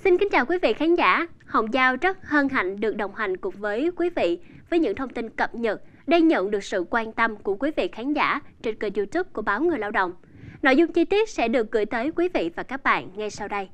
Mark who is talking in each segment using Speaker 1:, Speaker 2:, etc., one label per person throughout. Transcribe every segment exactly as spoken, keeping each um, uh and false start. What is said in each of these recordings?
Speaker 1: Xin kính chào quý vị khán giả. Hồng Giao rất hân hạnh được đồng hành cùng với quý vị với những thông tin cập nhật đang nhận được sự quan tâm của quý vị khán giả trên kênh YouTube của Báo Người Lao động. Nội dung chi tiết sẽ được gửi tới quý vị và các bạn ngay sau đây.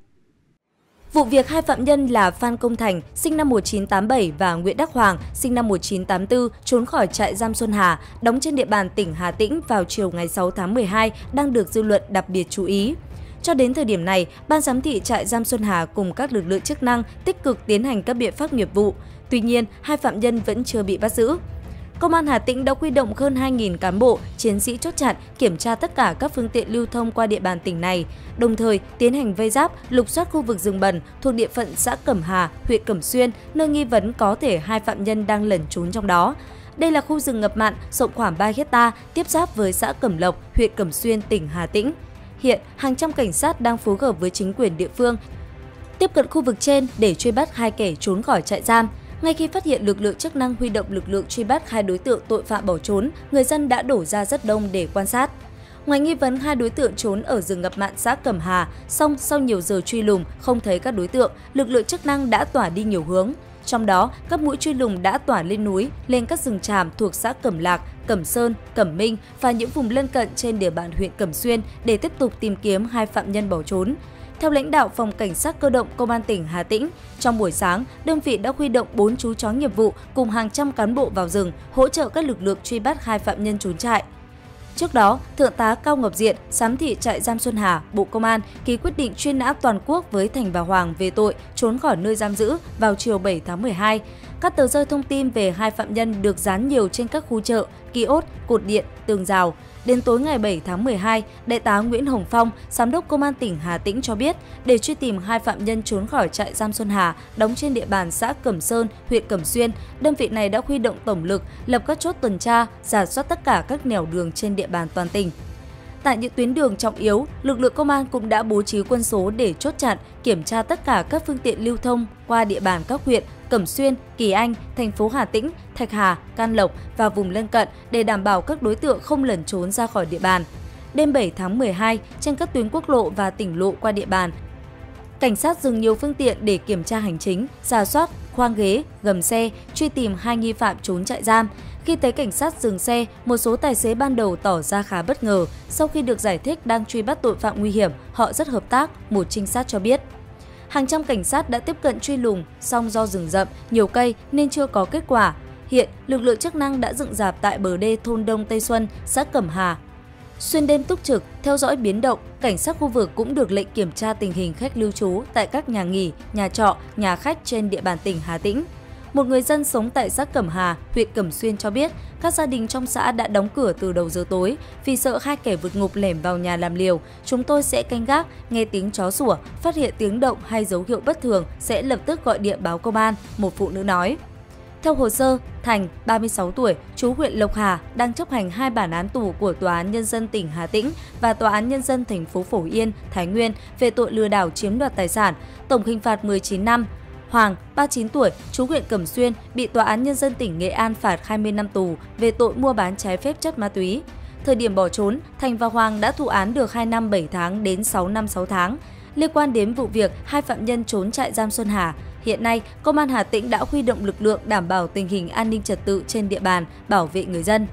Speaker 2: Vụ việc hai phạm nhân là Phan Công Thành, sinh năm một nghìn chín trăm tám mươi bảy và Nguyễn Đắc Hoàng, sinh năm một nghìn chín trăm tám mươi tư, trốn khỏi trại giam Xuân Hà, đóng trên địa bàn tỉnh Hà Tĩnh vào chiều ngày sáu tháng mười hai đang được dư luận đặc biệt chú ý. Cho đến thời điểm này, Ban giám thị trại giam Xuân Hà cùng các lực lượng chức năng tích cực tiến hành các biện pháp nghiệp vụ. Tuy nhiên, hai phạm nhân vẫn chưa bị bắt giữ. Công an Hà Tĩnh đã huy động hơn hai nghìn cán bộ, chiến sĩ chốt chặn, kiểm tra tất cả các phương tiện lưu thông qua địa bàn tỉnh này, đồng thời tiến hành vây giáp, lục soát khu vực rừng bần thuộc địa phận xã Cẩm Hà, huyện Cẩm Xuyên, nơi nghi vấn có thể hai phạm nhân đang lẩn trốn trong đó. Đây là khu rừng ngập mặn rộng khoảng ba héc ta, tiếp giáp với xã Cẩm Lộc, huyện Cẩm Xuyên, tỉnh Hà Tĩnh. Hiện, hàng trăm cảnh sát đang phối hợp với chính quyền địa phương tiếp cận khu vực trên để truy bắt hai kẻ trốn khỏi trại giam. Ngay khi phát hiện lực lượng chức năng huy động lực lượng truy bắt hai đối tượng tội phạm bỏ trốn, người dân đã đổ ra rất đông để quan sát. Ngoài nghi vấn hai đối tượng trốn ở rừng ngập mặn xã Cẩm Hà, song sau nhiều giờ truy lùng không thấy các đối tượng, lực lượng chức năng đã tỏa đi nhiều hướng. Trong đó, các mũi truy lùng đã tỏa lên núi, lên các rừng tràm thuộc xã Cẩm Lạc, Cẩm Sơn, Cẩm Minh và những vùng lân cận trên địa bàn huyện Cẩm Xuyên để tiếp tục tìm kiếm hai phạm nhân bỏ trốn. Theo lãnh đạo Phòng Cảnh sát Cơ động Công an tỉnh Hà Tĩnh, trong buổi sáng, đơn vị đã huy động bốn chú chó nghiệp vụ cùng hàng trăm cán bộ vào rừng hỗ trợ các lực lượng truy bắt hai phạm nhân trốn trại. Trước đó, Thượng tá Cao Ngọc Diện, giám thị trại giam Xuân Hà, Bộ Công an ký quyết định truy nã toàn quốc với Thành và Hoàng về tội trốn khỏi nơi giam giữ vào chiều bảy tháng mười hai. Các tờ rơi thông tin về hai phạm nhân được dán nhiều trên các khu chợ, kiosk, cột điện, tường rào. Đến tối ngày bảy tháng mười hai, Đại tá Nguyễn Hồng Phong, Giám đốc Công an tỉnh Hà Tĩnh cho biết, để truy tìm hai phạm nhân trốn khỏi trại giam Xuân Hà, đóng trên địa bàn xã Cẩm Sơn, huyện Cẩm Xuyên, đơn vị này đã huy động tổng lực, lập các chốt tuần tra, rà soát tất cả các nẻo đường trên địa bàn toàn tỉnh. Tại những tuyến đường trọng yếu, lực lượng công an cũng đã bố trí quân số để chốt chặn, kiểm tra tất cả các phương tiện lưu thông qua địa bàn các huyện Cẩm Xuyên, Kỳ Anh, thành phố Hà Tĩnh, Thạch Hà, Can Lộc và vùng lân cận để đảm bảo các đối tượng không lẩn trốn ra khỏi địa bàn. Đêm bảy tháng mười hai, trên các tuyến quốc lộ và tỉnh lộ qua địa bàn, cảnh sát dừng nhiều phương tiện để kiểm tra hành chính, rà soát, khoang ghế, gầm xe, truy tìm hai nghi phạm trốn trại giam. Khi thấy cảnh sát dừng xe, một số tài xế ban đầu tỏ ra khá bất ngờ. Sau khi được giải thích đang truy bắt tội phạm nguy hiểm, họ rất hợp tác, một trinh sát cho biết. Hàng trăm cảnh sát đã tiếp cận truy lùng, song do rừng rậm, nhiều cây nên chưa có kết quả. Hiện, lực lượng chức năng đã dựng rạp tại bờ đê thôn Đông Tây Xuân, xã Cẩm Hà. Xuyên đêm túc trực, theo dõi biến động, cảnh sát khu vực cũng được lệnh kiểm tra tình hình khách lưu trú tại các nhà nghỉ, nhà trọ, nhà khách trên địa bàn tỉnh Hà Tĩnh. Một người dân sống tại xã Cẩm Hà, huyện Cẩm Xuyên cho biết, các gia đình trong xã đã đóng cửa từ đầu giờ tối vì sợ hai kẻ vượt ngục lẻn vào nhà làm liều. Chúng tôi sẽ canh gác, nghe tiếng chó sủa, phát hiện tiếng động hay dấu hiệu bất thường sẽ lập tức gọi điện báo công an, một phụ nữ nói. Theo hồ sơ, Thành, ba mươi sáu tuổi, trú huyện Lộc Hà, đang chấp hành hai bản án tù của Tòa án Nhân dân tỉnh Hà Tĩnh và Tòa án Nhân dân thành phố Phổ Yên, Thái Nguyên về tội lừa đảo chiếm đoạt tài sản, tổng hình phạt mười chín năm. Hoàng, ba mươi chín tuổi, trú huyện Cẩm Xuyên, bị Tòa án Nhân dân tỉnh Nghệ An phạt hai mươi năm tù về tội mua bán trái phép chất ma túy. Thời điểm bỏ trốn, Thành và Hoàng đã thụ án được hai năm bảy tháng đến sáu năm sáu tháng. Liên quan đến vụ việc hai phạm nhân trốn trại giam Xuân Hà, hiện nay, Công an Hà Tĩnh đã huy động lực lượng đảm bảo tình hình an ninh trật tự trên địa bàn, bảo vệ người dân.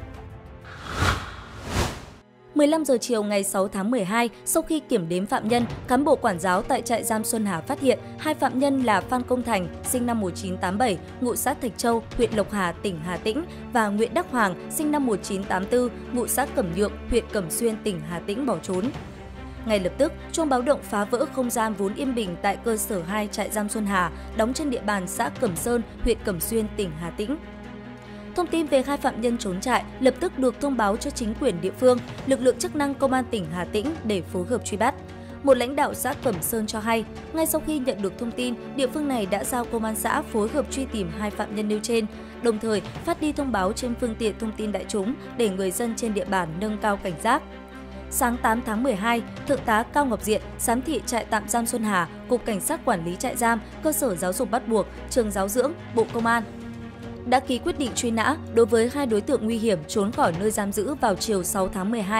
Speaker 2: mười lăm giờ chiều ngày sáu tháng mười hai, sau khi kiểm đếm phạm nhân, cán bộ quản giáo tại trại giam Xuân Hà phát hiện hai phạm nhân là Phan Công Thành, sinh năm một nghìn chín trăm tám mươi bảy, ngụ xã Thạch Châu, huyện Lộc Hà, tỉnh Hà Tĩnh và Nguyễn Đắc Hoàng, sinh năm một nghìn chín trăm tám mươi tư, ngụ xã Cẩm Nhượng, huyện Cẩm Xuyên, tỉnh Hà Tĩnh bỏ trốn. Ngay lập tức, chuông báo động phá vỡ không gian vốn yên bình tại cơ sở hai trại giam Xuân Hà, đóng trên địa bàn xã Cẩm Sơn, huyện Cẩm Xuyên, tỉnh Hà Tĩnh. Thông tin về hai phạm nhân trốn trại lập tức được thông báo cho chính quyền địa phương, lực lượng chức năng Công an tỉnh Hà Tĩnh để phối hợp truy bắt. Một lãnh đạo xã Cẩm Sơn cho hay, ngay sau khi nhận được thông tin, địa phương này đã giao công an xã phối hợp truy tìm hai phạm nhân nêu trên, đồng thời phát đi thông báo trên phương tiện thông tin đại chúng để người dân trên địa bàn nâng cao cảnh giác. Sáng tám tháng mười hai, Thượng tá Cao Ngọc Diện, giám thị trại tạm giam Xuân Hà, Cục Cảnh sát Quản lý trại giam, cơ sở giáo dục bắt buộc, trường giáo dưỡng, Bộ Công an đã ký quyết định truy nã đối với hai đối tượng nguy hiểm trốn khỏi nơi giam giữ vào chiều sáu tháng mười hai.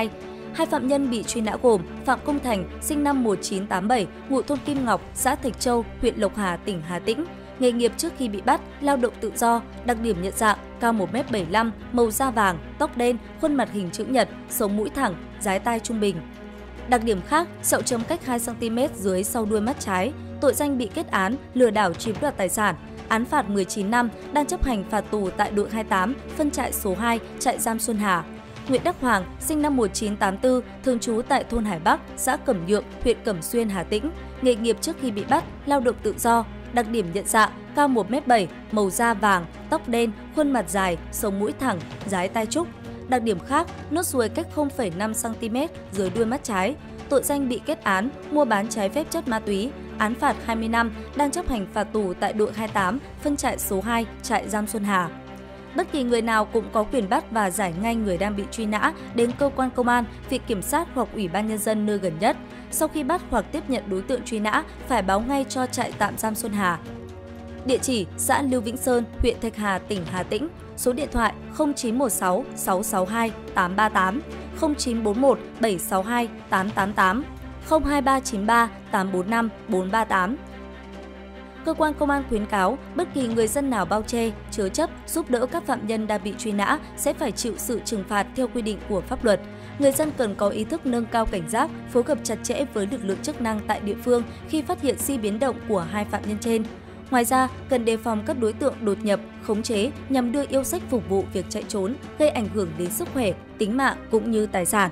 Speaker 2: Hai phạm nhân bị truy nã gồm Phạm Công Thành, sinh năm một nghìn chín trăm tám mươi bảy, ngụ thôn Kim Ngọc, xã Thạch Châu, huyện Lộc Hà, tỉnh Hà Tĩnh. Nghề nghiệp trước khi bị bắt, lao động tự do, đặc điểm nhận dạng, cao một mét bảy mươi lăm, màu da vàng, tóc đen, khuôn mặt hình chữ nhật, sống mũi thẳng, dái tai trung bình. Đặc điểm khác, sẹo chấm cách hai xăng ti mét dưới sau đuôi mắt trái, tội danh bị kết án lừa đảo chiếm đoạt tài sản, án phạt mười chín năm, đang chấp hành phạt tù tại đội hai mươi tám, phân trại số hai, trại giam Xuân Hà. Nguyễn Đắc Hoàng, sinh năm một nghìn chín trăm tám mươi tư, thường trú tại thôn Hải Bắc, xã Cẩm Nhượng, huyện Cẩm Xuyên, Hà Tĩnh. Nghề nghiệp trước khi bị bắt, lao động tự do, đặc điểm nhận dạng, cao một mét bảy, màu da vàng, tóc đen, khuôn mặt dài, sống mũi thẳng, dái tai trúc. Đặc điểm khác, nốt ruồi cách không phẩy năm xăng ti mét dưới đuôi mắt trái. Tội danh bị kết án, mua bán trái phép chất ma túy, án phạt hai mươi năm, đang chấp hành phạt tù tại đội hai mươi tám, phân trại số hai, trại giam Xuân Hà. Bất kỳ người nào cũng có quyền bắt và giải ngay người đang bị truy nã đến cơ quan công an, viện kiểm sát hoặc ủy ban nhân dân nơi gần nhất. Sau khi bắt hoặc tiếp nhận đối tượng truy nã, phải báo ngay cho trại tạm giam Xuân Hà. Địa chỉ: xã Lưu Vĩnh Sơn, huyện Thạch Hà, tỉnh Hà Tĩnh. Số điện thoại không chín một sáu sáu sáu hai tám ba tám, không chín bốn một bảy sáu hai tám tám tám, không hai ba chín ba tám bốn năm bốn ba tám. Cơ quan công an khuyến cáo, bất kỳ người dân nào bao che, chứa chấp, giúp đỡ các phạm nhân đang bị truy nã sẽ phải chịu sự trừng phạt theo quy định của pháp luật. Người dân cần có ý thức nâng cao cảnh giác, phối hợp chặt chẽ với lực lượng chức năng tại địa phương khi phát hiện di biến động của hai phạm nhân trên. Ngoài ra, cần đề phòng các đối tượng đột nhập, khống chế nhằm đưa yêu sách phục vụ việc chạy trốn, gây ảnh hưởng đến sức khỏe, tính mạng cũng như tài sản.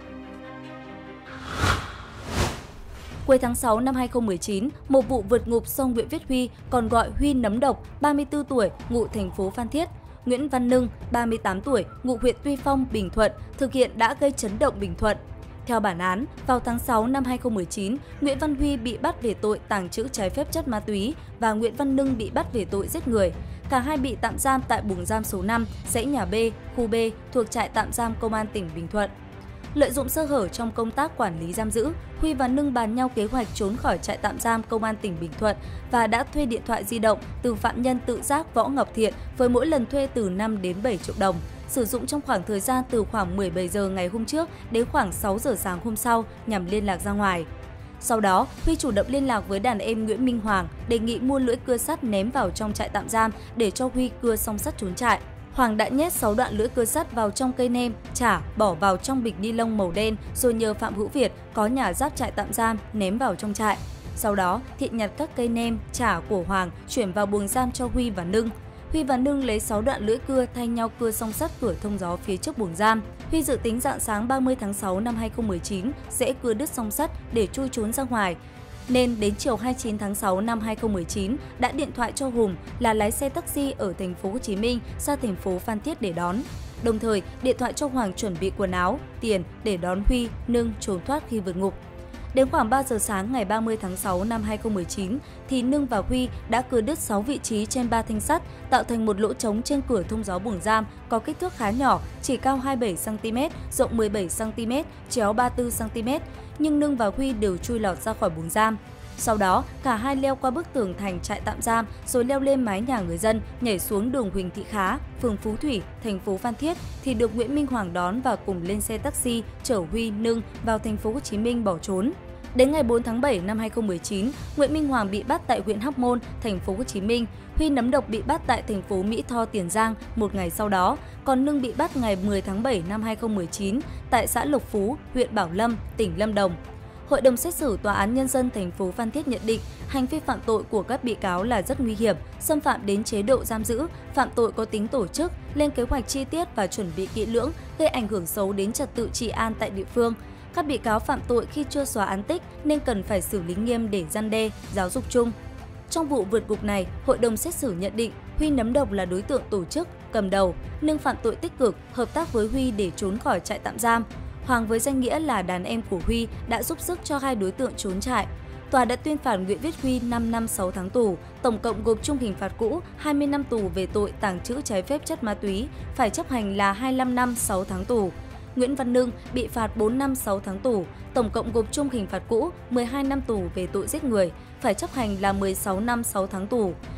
Speaker 2: Cuối tháng sáu năm hai nghìn không trăm mười chín, một vụ vượt ngục sông Nguyễn Viết Huy, còn gọi Huy Nấm Độc, ba mươi tư tuổi, ngụ thành phố Phan Thiết, Nguyễn Văn Nưng, ba mươi tám tuổi, ngụ huyện Tuy Phong, Bình Thuận, thực hiện đã gây chấn động Bình Thuận. Theo bản án, vào tháng sáu năm hai nghìn không trăm mười chín, Nguyễn Văn Huy bị bắt về tội tàng trữ trái phép chất ma túy và Nguyễn Văn Nưng bị bắt về tội giết người. Cả hai bị tạm giam tại buồng giam số năm, dãy nhà B, khu B thuộc trại tạm giam Công an tỉnh Bình Thuận. Lợi dụng sơ hở trong công tác quản lý giam giữ, Huy và Nưng bàn nhau kế hoạch trốn khỏi trại tạm giam Công an tỉnh Bình Thuận và đã thuê điện thoại di động từ phạm nhân tự giác Võ Ngọc Thiện với mỗi lần thuê từ năm đến bảy triệu đồng, sử dụng trong khoảng thời gian từ khoảng mười bảy giờ ngày hôm trước đến khoảng sáu giờ sáng hôm sau nhằm liên lạc ra ngoài. Sau đó, Huy chủ động liên lạc với đàn em Nguyễn Minh Hoàng, đề nghị mua lưỡi cưa sắt ném vào trong trại tạm giam để cho Huy cưa xong sắt trốn trại. Hoàng đã nhét sáu đoạn lưỡi cưa sắt vào trong cây nêm, chả, bỏ vào trong bịch ni lông màu đen rồi nhờ Phạm Hữu Việt có nhà giáp trại tạm giam ném vào trong trại. Sau đó, Thiện nhặt các cây nêm, chả của Hoàng chuyển vào buồng giam cho Huy và Nưng. Huy và Nưng lấy sáu đoạn lưỡi cưa thay nhau cưa song sắt cửa thông gió phía trước buồng giam. Huy dự tính rạng sáng ba mươi tháng sáu năm hai nghìn không trăm mười chín sẽ cưa đứt song sắt để chui trốn ra ngoài. Nên đến chiều hai mươi chín tháng sáu năm hai nghìn không trăm mười chín đã điện thoại cho Hùng là lái xe taxi ở thành phố Hồ Chí Minh ra thành phố Phan Thiết để đón. Đồng thời, điện thoại cho Hoàng chuẩn bị quần áo, tiền để đón Huy, Nưng trốn thoát khi vượt ngục. Đến khoảng ba giờ sáng ngày ba mươi tháng sáu năm hai nghìn không trăm mười chín thì Nưng và Huy đã cưa đứt sáu vị trí trên ba thanh sắt, tạo thành một lỗ trống trên cửa thông gió buồng giam có kích thước khá nhỏ, chỉ cao hai mươi bảy xăng ti mét, rộng mười bảy xăng ti mét, chéo ba mươi tư xăng ti mét, nhưng Nưng và Huy đều chui lọt ra khỏi buồng giam. Sau đó, cả hai leo qua bức tường thành trại tạm giam rồi leo lên mái nhà người dân, nhảy xuống đường Huỳnh Thị Khá, phường Phú Thủy, thành phố Phan Thiết thì được Nguyễn Minh Hoàng đón và cùng lên xe taxi chở Huy, Nưng vào thành phố Hồ Chí Minh bỏ trốn. Đến ngày bốn tháng bảy năm hai nghìn không trăm mười chín, Nguyễn Minh Hoàng bị bắt tại huyện Hóc Môn, thành phố Hồ Chí Minh. Huy Nấm Độc bị bắt tại thành phố Mỹ Tho, Tiền Giang một ngày sau đó, còn Nưng bị bắt ngày mười tháng bảy năm hai nghìn không trăm mười chín tại xã Lộc Phú, huyện Bảo Lâm, tỉnh Lâm Đồng. Hội đồng xét xử Tòa án Nhân dân thành phố Phan Thiết nhận định hành vi phạm tội của các bị cáo là rất nguy hiểm, xâm phạm đến chế độ giam giữ, phạm tội có tính tổ chức, lên kế hoạch chi tiết và chuẩn bị kỹ lưỡng, gây ảnh hưởng xấu đến trật tự trị an tại địa phương. Các bị cáo phạm tội khi chưa xóa án tích nên cần phải xử lý nghiêm để răn đe, giáo dục chung. Trong vụ vượt ngục này, hội đồng xét xử nhận định Huy Nấm Độc là đối tượng tổ chức, cầm đầu, Nưng phạm tội tích cực, hợp tác với Huy để trốn khỏi trại tạm giam. Hoàng với danh nghĩa là đàn em của Huy đã giúp sức cho hai đối tượng trốn trại. Tòa đã tuyên phạt Nguyễn Viết Huy năm năm sáu tháng tù, tổng cộng gộp chung hình phạt cũ hai mươi năm tù về tội tàng trữ trái phép chất ma túy, phải chấp hành là hai mươi lăm năm sáu tháng tù. Nguyễn Văn Nưng bị phạt bốn năm sáu tháng tù, tổng cộng gộp chung hình phạt cũ mười hai năm tù về tội giết người, phải chấp hành là mười sáu năm sáu tháng tù.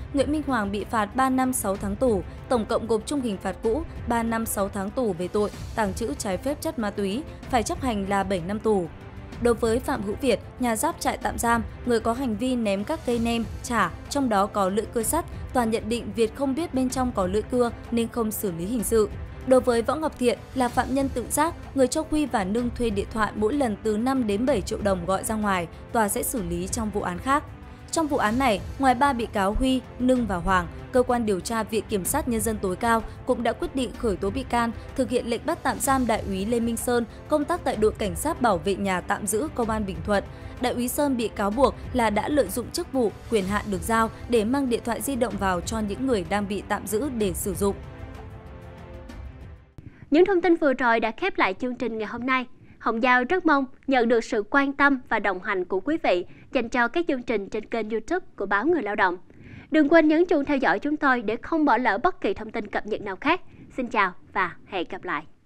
Speaker 2: Nguyễn Minh Hoàng bị phạt ba năm sáu tháng tù, tổng cộng gộp chung hình phạt cũ ba năm sáu tháng tù về tội tàng trữ trái phép chất ma túy, phải chấp hành là bảy năm tù. Đối với Phạm Hữu Việt, nhà giáp trại tạm giam, người có hành vi ném các cây nem, chả, trong đó có lưỡi cưa sắt, tòa nhận định Việt không biết bên trong có lưỡi cưa nên không xử lý hình sự. Đối với Võ Ngọc Thiện là phạm nhân tự giác, người cho Huy và Nưng thuê điện thoại mỗi lần từ năm đến bảy triệu đồng gọi ra ngoài, tòa sẽ xử lý trong vụ án khác. Trong vụ án này, ngoài ba bị cáo Huy, Nưng và Hoàng, cơ quan điều tra Viện Kiểm sát Nhân dân tối cao cũng đã quyết định khởi tố bị can, thực hiện lệnh bắt tạm giam Đại úy Lê Minh Sơn, công tác tại đội cảnh sát bảo vệ nhà tạm giữ Công an Bình Thuận. Đại úy Sơn bị cáo buộc là đã lợi dụng chức vụ, quyền hạn được giao để mang điện thoại di động vào cho những người đang bị tạm giữ để sử dụng.
Speaker 1: Những thông tin vừa rồi đã khép lại chương trình ngày hôm nay. Hồng Giao rất mong nhận được sự quan tâm và đồng hành của quý vị dành cho các chương trình trên kênh YouTube của Báo Người Lao động. Đừng quên nhấn chuông theo dõi chúng tôi để không bỏ lỡ bất kỳ thông tin cập nhật nào khác. Xin chào và hẹn gặp lại!